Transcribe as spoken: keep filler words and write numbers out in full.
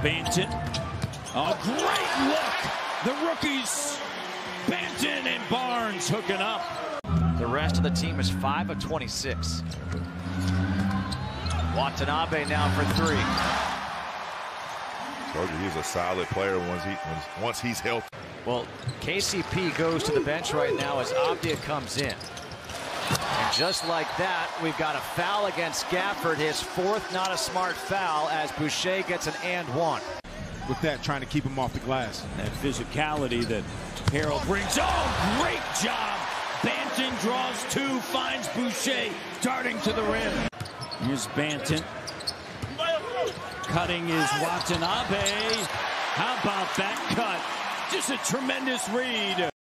Banton. A great look. The rookies, Banton and Barnes hooking up. The rest of the team is five of twenty-six. Watanabe now for three. Told you he's a solid player once he once he's healthy. Well, K C P goes to the bench right now as Avdia comes in. And just like that, we've got a foul against Gafford, his fourth not a smart foul, as Boucher gets an and one. With that, trying to keep him off the glass. That physicality that Harrell brings. Oh, great job. Banton draws two, finds Boucher darting to the rim. Here's Banton. Cutting is Watanabe. How about that cut? Just a tremendous read.